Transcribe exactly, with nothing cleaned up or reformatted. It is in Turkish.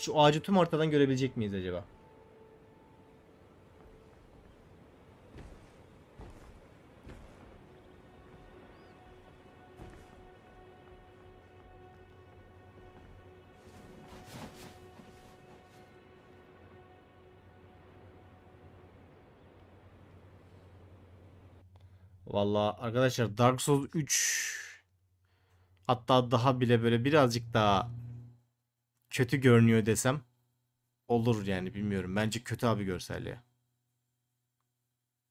Şu ağacı tüm ortadan görebilecek miyiz acaba? Vallahi arkadaşlar Dark Souls üç, hatta daha bile böyle birazcık daha kötü görünüyor desem olur yani, bilmiyorum. Bence kötü abi görselliği.